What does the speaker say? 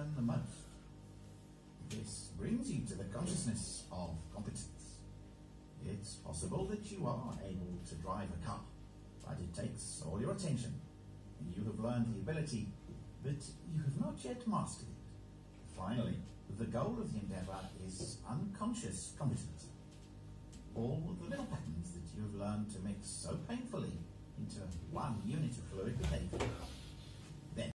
can the most. This brings you to the consciousness of competence. It's possible that you are able to drive a car, but it takes all your attention. You have learned the ability, but you have not yet mastered it. Finally, the goal of the endeavour is unconscious competence. All the little patterns that you have learned to mix so painfully into one unit of fluid behaviour